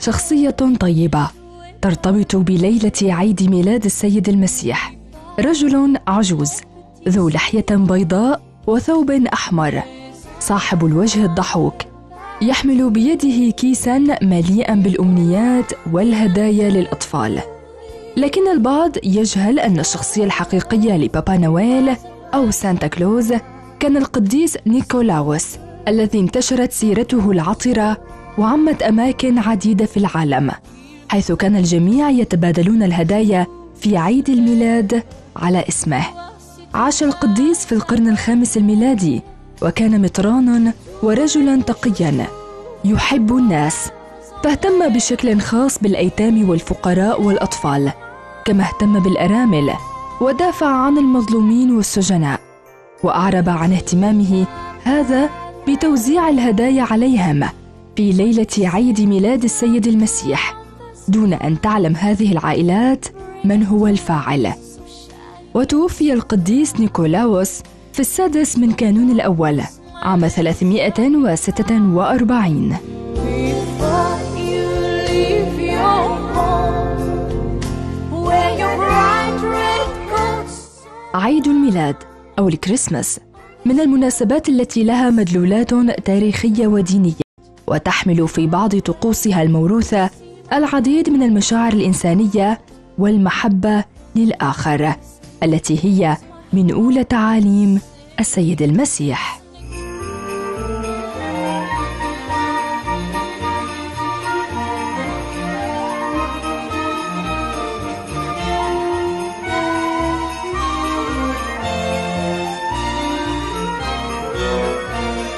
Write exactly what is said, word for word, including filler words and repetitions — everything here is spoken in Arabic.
شخصية طيبة ترتبط بليلة عيد ميلاد السيد المسيح. رجل عجوز ذو لحية بيضاء وثوب أحمر، صاحب الوجه الضحوك، يحمل بيده كيساً مليئاً بالأمنيات والهدايا للأطفال. لكن البعض يجهل أن الشخصية الحقيقية لبابا نويل أو سانتا كلوز كان القديس نيكولاوس، الذي انتشرت سيرته العطرة وعمت أماكن عديدة في العالم، حيث كان الجميع يتبادلون الهدايا في عيد الميلاد على اسمه. عاش القديس في القرن الخامس الميلادي، وكان مطرانا ورجلا تقيا يحب الناس، فاهتم بشكل خاص بالأيتام والفقراء والأطفال، كما اهتم بالأرامل ودافع عن المظلومين والسجناء، وأعرب عن اهتمامه هذا بتوزيع الهدايا عليهم في ليلة عيد ميلاد السيد المسيح، دون أن تعلم هذه العائلات من هو الفاعل. وتوفي القديس نيكولاوس في السادس من كانون الأول عام ثلاثمائة وستة وأربعين. عيد الميلاد أو الكريسماس من المناسبات التي لها مدلولات تاريخية ودينية، وتحمل في بعض طقوسها الموروثة العديد من المشاعر الإنسانية والمحبة للآخر، التي هي من أولى تعاليم السيد المسيح.